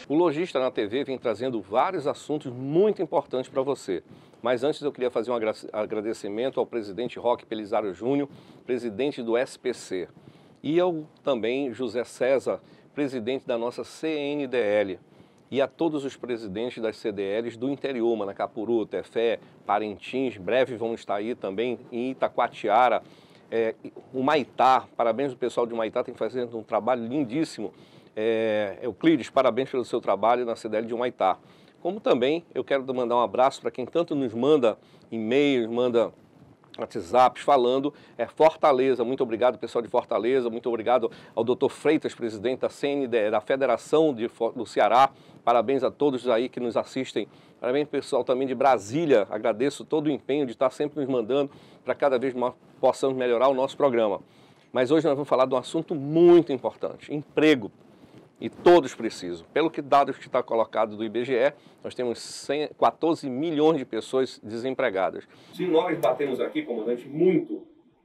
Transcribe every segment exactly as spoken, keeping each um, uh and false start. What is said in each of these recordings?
O Logista na T V vem trazendo vários assuntos muito importantes para você. Mas antes eu queria fazer um agradecimento ao presidente Roque Pelizaro Júnior, presidente do S P C, e ao também José César, presidente da nossa C N D L, e a todos os presidentes das C D Ls do interior, Manacapuru, Tefé, Parintins, breve vão estar aí também em Itacoatiara, é, o Maitá, parabéns ao pessoal de Maitá, tem fazendo um trabalho lindíssimo. É, Euclides, parabéns pelo seu trabalho na C D L de Humaitá. Como também eu quero mandar um abraço para quem tanto nos manda e-mails, manda WhatsApps falando, é Fortaleza. Muito obrigado, pessoal de Fortaleza, muito obrigado ao doutor Freitas, presidente da C N D L, da Federação de, do Ceará. Parabéns a todos aí que nos assistem. Parabéns, pessoal, também de Brasília. Agradeço todo o empenho de estar sempre nos mandando para cada vez mais possamos melhorar o nosso programa. Mas hoje nós vamos falar de um assunto muito importante, emprego. E todos precisam. Pelo que dados que está colocado do I B G E, nós temos quatorze milhões de pessoas desempregadas. Se nós batemos aqui, comandante, muito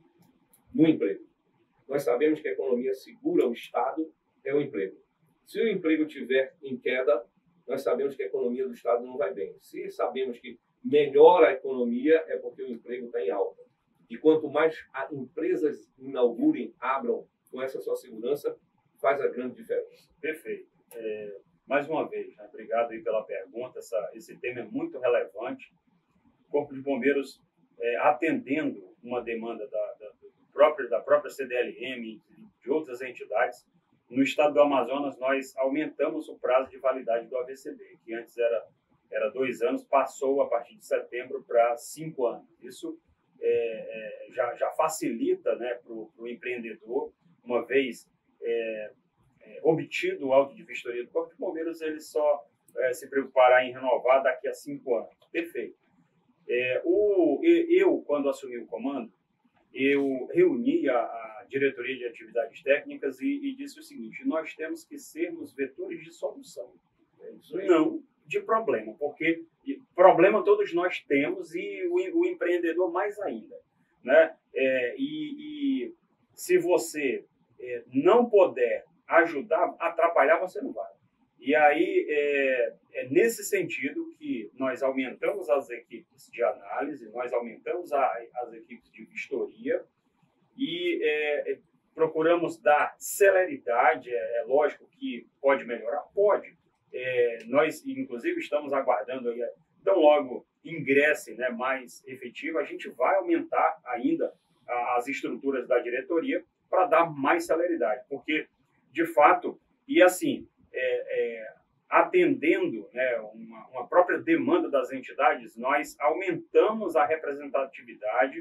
no emprego, nós sabemos que a economia segura o Estado é o emprego. Se o emprego estiver em queda, nós sabemos que a economia do Estado não vai bem. Se sabemos que melhora a economia, é porque o emprego está em alta. E quanto mais empresas inaugurem, abram com essa sua segurança, faz a grande diferença. Perfeito. É, mais uma vez, né, obrigado aí pela pergunta. Essa, esse tema é muito relevante. O Corpo de Bombeiros, é, atendendo uma demanda da, da, do próprio, da própria C D L M e de outras entidades, no estado do Amazonas nós aumentamos o prazo de validade do A V C B, que antes era, era dois anos, passou a partir de setembro para cinco anos. Isso é, é, já, já facilita, né, para o empreendedor, uma vez É, é, obtido o auto de vistoria do Corpo de Bombeiros, ele só é, se preocupará em renovar daqui a cinco anos. Perfeito. É, o, eu, quando assumi o comando, eu reuni a, a diretoria de atividades técnicas e, e disse o seguinte: nós temos que sermos vetores de solução, não de problema, porque problema todos nós temos e o, o empreendedor mais ainda, né? É, e, e se você não puder ajudar, atrapalhar, você não vai. E aí, é, é nesse sentido que nós aumentamos as equipes de análise, nós aumentamos a, as equipes de vistoria e é, procuramos dar celeridade. É, é lógico que pode melhorar? Pode. É, nós, inclusive, estamos aguardando, aí, tão logo ingresse, né, mais efetivo, a gente vai aumentar ainda as estruturas da diretoria para dar mais celeridade, porque, de fato, e assim, é, é, atendendo, né, uma, uma própria demanda das entidades, nós aumentamos a representatividade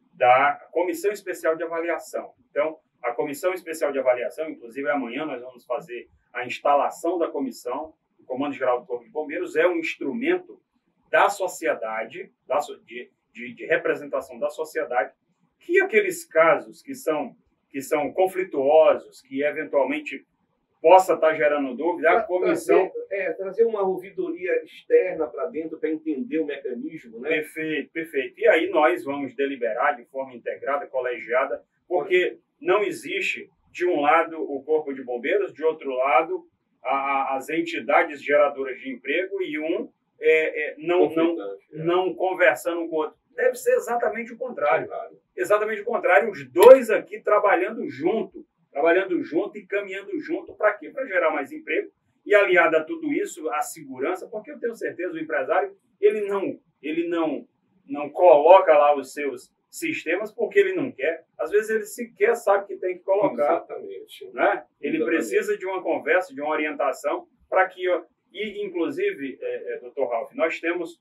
da Comissão Especial de Avaliação. Então, a Comissão Especial de Avaliação, inclusive amanhã nós vamos fazer a instalação da comissão, o Comando Geral do Corpo de Bombeiros é um instrumento da sociedade, da, de, de, de representação da sociedade, que aqueles casos que são que são conflituosos, que eventualmente possa estar gerando dúvida, a comissão... Trazer, é, trazer uma ouvidoria externa para dentro para entender o mecanismo, né? Perfeito, perfeito. E aí nós vamos deliberar de forma integrada, colegiada, porque não existe, de um lado, o Corpo de Bombeiros, de outro lado, a, as entidades geradoras de emprego e um é, é, não, não, não conversando um com o outro. Deve ser exatamente o contrário. Exatamente o contrário. Os dois aqui trabalhando junto, trabalhando junto e caminhando junto. Para quê? Para gerar mais emprego. E aliado a tudo isso, a segurança, porque eu tenho certeza o empresário, ele não, ele não, não coloca lá os seus sistemas porque ele não quer. Às vezes ele sequer sabe que tem que colocar. Exatamente. Né? Ele Exatamente. Precisa de uma conversa, de uma orientação, para que... E, inclusive, é, é, doutor Ralf, nós temos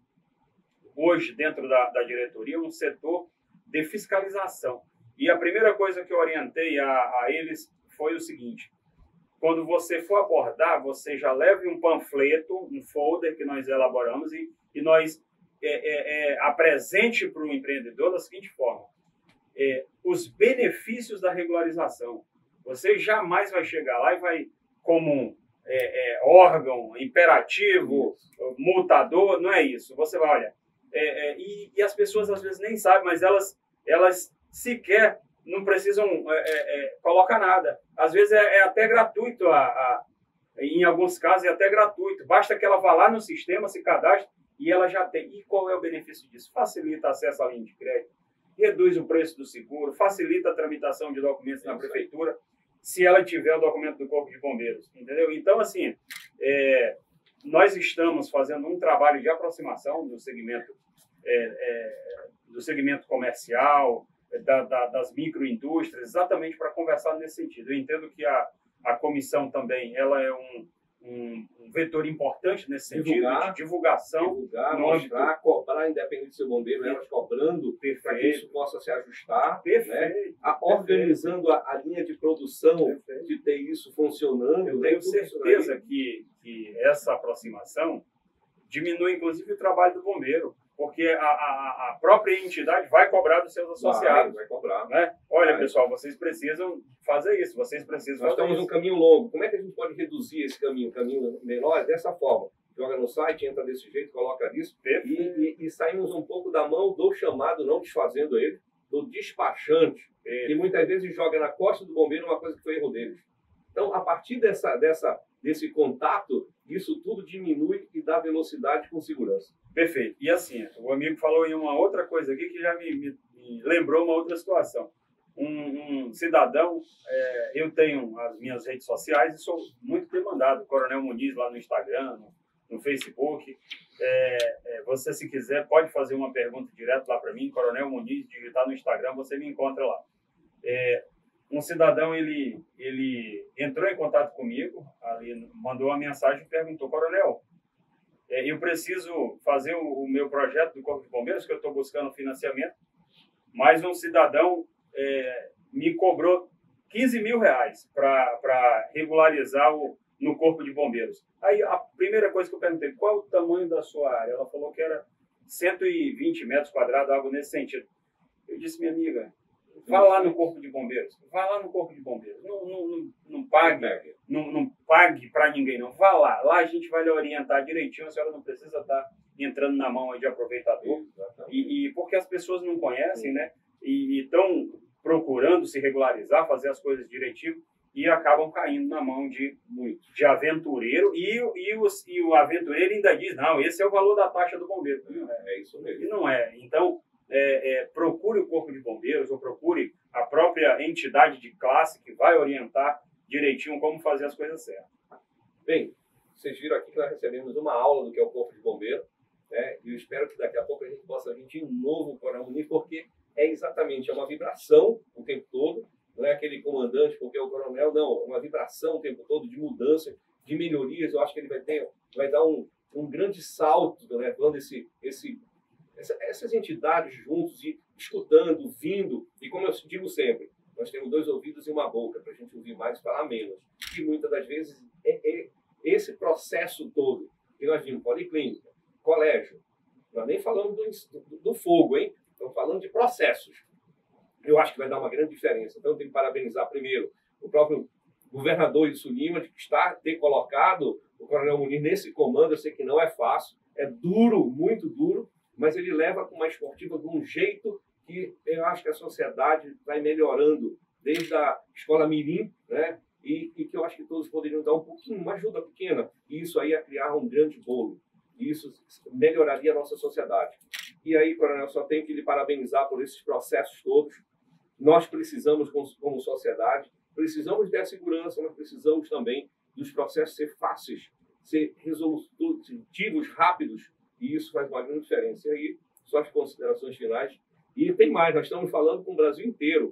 hoje, dentro da, da diretoria, um setor de fiscalização. E a primeira coisa que eu orientei a, a eles foi o seguinte: quando você for abordar, você já leve um panfleto, um folder que nós elaboramos e, e nós é, é, é, apresente para o empreendedor da seguinte forma: é, os benefícios da regularização. Você jamais vai chegar lá e vai, como um é, é, órgão imperativo, multador, não é isso. Você vai, olha, É, é, e, e as pessoas às vezes nem sabem, mas elas, elas sequer não precisam é, é, colocar nada. Às vezes é, é até gratuito a, a, Em alguns casos é até gratuito. Basta que ela vá lá no sistema, se cadastre e ela já tem. E qual é o benefício disso? Facilita acesso à linha de crédito, reduz o preço do seguro, facilita a tramitação de documentos na prefeitura, se ela tiver o documento do Corpo de Bombeiros, entendeu? Então, assim, é, nós estamos fazendo um trabalho de aproximação do segmento, é, é, do segmento comercial, da, da, das microindústrias, exatamente para conversar nesse sentido. Eu entendo que a, a comissão também ela é um, um, um vetor importante nesse sentido, divulgar, de divulgação. Divulgar, mostrar, âmbito... cobrar, independente do seu bombeiro, elas cobrando para que isso possa se ajustar. Perfeito. Né? A, organizando a, a linha de produção, perfeito, de ter isso funcionando. Eu tenho certeza que, que essa aproximação diminui, inclusive, o trabalho do bombeiro. Porque a, a, a própria entidade vai cobrar dos seus associados. Vai, vai cobrar. Né? Olha, vai. pessoal, vocês precisam fazer isso, vocês precisam Nós fazer estamos isso. um caminho longo. Como é que a gente pode reduzir esse caminho? Um caminho menor é dessa forma. Joga no site, entra desse jeito, coloca isso. E, e, e saímos um pouco da mão do chamado, não desfazendo ele, do despachante, é. que muitas vezes joga na costa do bombeiro uma coisa que foi erro deles. Então, a partir dessa, dessa, desse contato, isso tudo diminui e dá velocidade com segurança. Perfeito. E assim, o amigo falou em uma outra coisa aqui que já me, me, me lembrou uma outra situação. Um, um cidadão, é, eu tenho as minhas redes sociais e sou muito demandado, Coronel Muniz lá no Instagram, no, no Facebook. É, é, você, se quiser, pode fazer uma pergunta direto lá para mim, Coronel Muniz, digitar no Instagram, você me encontra lá. É, um cidadão, ele, ele entrou em contato comigo, ali, mandou uma mensagem e perguntou, Coronel, é, eu preciso fazer o, o meu projeto do Corpo de Bombeiros, que eu estou buscando financiamento, mas um cidadão é, me cobrou quinze mil reais para regularizar o, no Corpo de Bombeiros. Aí a primeira coisa que eu perguntei, qual é o tamanho da sua área? Ela falou que era cento e vinte metros quadrados, algo nesse sentido. Eu disse, minha amiga, vá lá no Corpo de Bombeiros, vá lá no Corpo de Bombeiros, não, não, não, não pague, não, não pague para ninguém, não, vá lá, lá a gente vai lhe orientar direitinho, a senhora não precisa estar entrando na mão aí de aproveitador, e, e porque as pessoas não conhecem, né, e estão procurando se regularizar, fazer as coisas direitinho, e acabam caindo na mão de, de aventureiro, e, e, os, e o aventureiro ainda diz, não, esse é o valor da taxa do bombeiro. Não é, é isso mesmo. E não é, então... É, é, procure o Corpo de Bombeiros ou procure a própria entidade de classe que vai orientar direitinho como fazer as coisas certas. Bem, vocês viram aqui que nós recebemos uma aula do que é o Corpo de Bombeiro, né? E eu espero que daqui a pouco a gente possa vir de novo o Coronel Muniz, porque é exatamente é uma vibração o tempo todo, não é aquele comandante porque é o coronel, não, é uma vibração o tempo todo de mudança, de melhorias. Eu acho que ele vai ter, vai dar um, um grande salto, né? Quando esse, esse essas entidades juntos e escutando, vindo, e como eu digo sempre, nós temos dois ouvidos e uma boca para a gente ouvir mais e falar menos. E muitas das vezes é, é esse processo todo que nós vimos, policlínica, colégio, nós nem falamos do, do, do fogo, hein? Estamos falando de processos. Eu acho que vai dar uma grande diferença. Então eu tenho que parabenizar primeiro o próprio governador Wilson Lima de estar, ter colocado o Coronel Muniz nesse comando. Eu sei que não é fácil, é duro, muito duro, mas ele leva com uma esportiva de um jeito que eu acho que a sociedade vai melhorando, desde a escola mirim, né? E, e que eu acho que todos poderiam dar um pouquinho, uma ajuda pequena, e isso aí ia criar um grande bolo, e isso melhoraria a nossa sociedade. E aí, Coronel, só tenho que lhe parabenizar por esses processos todos. Nós precisamos, como sociedade, precisamos da segurança, mas precisamos também dos processos ser fáceis, ser resolutivos, rápidos, e isso faz uma grande diferença. E aí, só as considerações finais. E tem mais, nós estamos falando com o Brasil inteiro.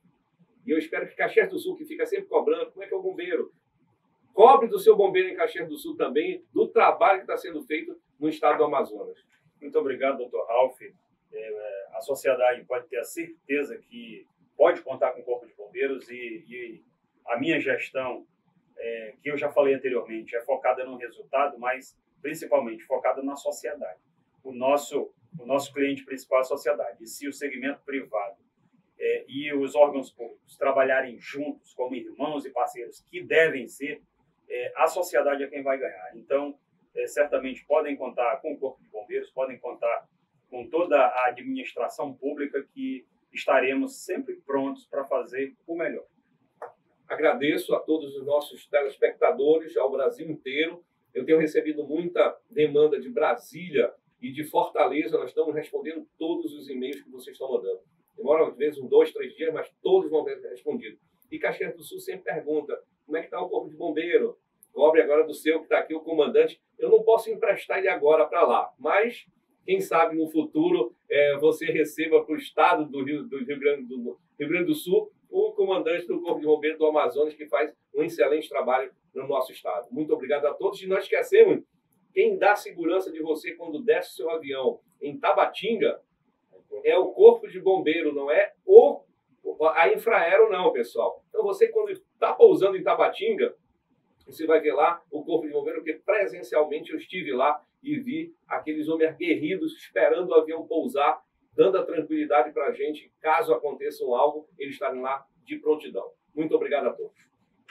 E eu espero que Caxias do Sul, que fica sempre cobrando, como é que é o bombeiro? Cobre do seu bombeiro em Caxias do Sul também, do trabalho que está sendo feito no estado do Amazonas. Muito obrigado, doutor Ralf. É, a sociedade pode ter a certeza que pode contar com o Corpo de Bombeiros e, e a minha gestão, é, que eu já falei anteriormente, é focada no resultado, mas principalmente focada na sociedade. O nosso, o nosso cliente principal é a sociedade. E se o segmento privado é, e os órgãos públicos trabalharem juntos como irmãos e parceiros que devem ser, é, a sociedade é quem vai ganhar. Então, é, certamente podem contar com o Corpo de Bombeiros, podem contar com toda a administração pública, que estaremos sempre prontos para fazer o melhor. agradeço a todos os nossos telespectadores, ao Brasil inteiro. Eu tenho recebido muita demanda de Brasília e de Fortaleza. Nós estamos respondendo todos os e-mails que vocês estão mandando. Demora, às vezes, um, dois, três dias, mas todos vão ser respondidos. E Caxias do Sul sempre pergunta, como é que está o Corpo de Bombeiro? Cobre agora do seu, que está aqui, o comandante. Eu não posso emprestar ele agora para lá, mas quem sabe no futuro é, você receba para o estado do Rio, do, Rio Grande do, Rio Grande do Sul o comandante do Corpo de Bombeiro do Amazonas, que faz um excelente trabalho no nosso estado. Muito obrigado a todos. E nós esquecemos, quem dá segurança de você quando desce o seu avião em Tabatinga é o Corpo de Bombeiro, não é o, a Infraero não, pessoal. Então você, quando está pousando em Tabatinga, você vai ver lá o Corpo de Bombeiro, porque presencialmente eu estive lá e vi aqueles homens aguerridos esperando o avião pousar, dando a tranquilidade para a gente, caso aconteça algo, eles estarem lá de prontidão. Muito obrigado a todos.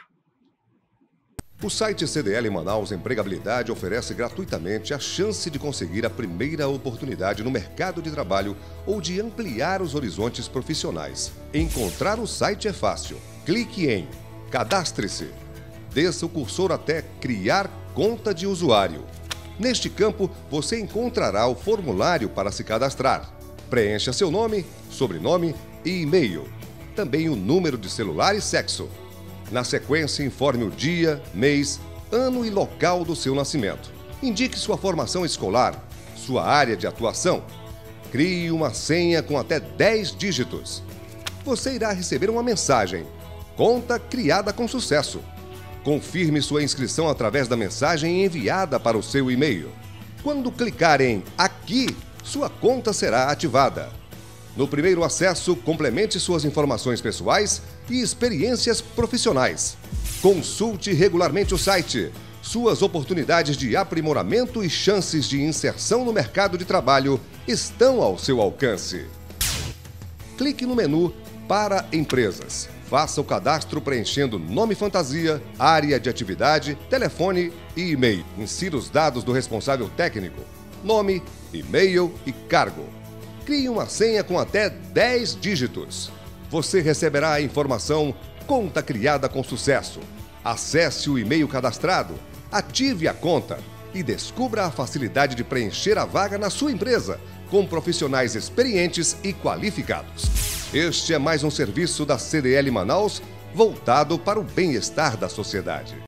O site C D L Manaus Empregabilidade oferece gratuitamente a chance de conseguir a primeira oportunidade no mercado de trabalho ou de ampliar os horizontes profissionais. Encontrar o site é fácil. Clique em Cadastre-se. Desça o cursor até Criar conta de usuário. Neste campo, você encontrará o formulário para se cadastrar. Preencha seu nome, sobrenome e e-mail. Também o número de celular e sexo. Na sequência, informe o dia, mês, ano e local do seu nascimento. Indique sua formação escolar, sua área de atuação. Crie uma senha com até dez dígitos. Você irá receber uma mensagem. Conta criada com sucesso. Confirme sua inscrição através da mensagem enviada para o seu e-mail. Quando clicar em Aqui, sua conta será ativada. No primeiro acesso, complemente suas informações pessoais e experiências profissionais. Consulte regularmente o site. Suas oportunidades de aprimoramento e chances de inserção no mercado de trabalho estão ao seu alcance. Clique no menu Para Empresas. Faça o cadastro preenchendo nome fantasia, área de atividade, telefone e e-mail. Insira os dados do responsável técnico, nome, e-mail e cargo. Crie uma senha com até dez dígitos. Você receberá a informação Conta criada com sucesso. Acesse o e-mail cadastrado, ative a conta e descubra a facilidade de preencher a vaga na sua empresa, com profissionais experientes e qualificados. Este é mais um serviço da C D L Manaus, voltado para o bem-estar da sociedade.